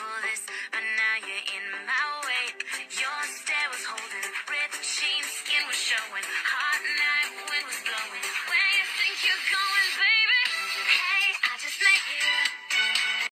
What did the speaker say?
for this, but now you're in my way. Your stare was holding, ripped jeans, skin was showing, hot night wind was blowing. Where you think you're going, baby?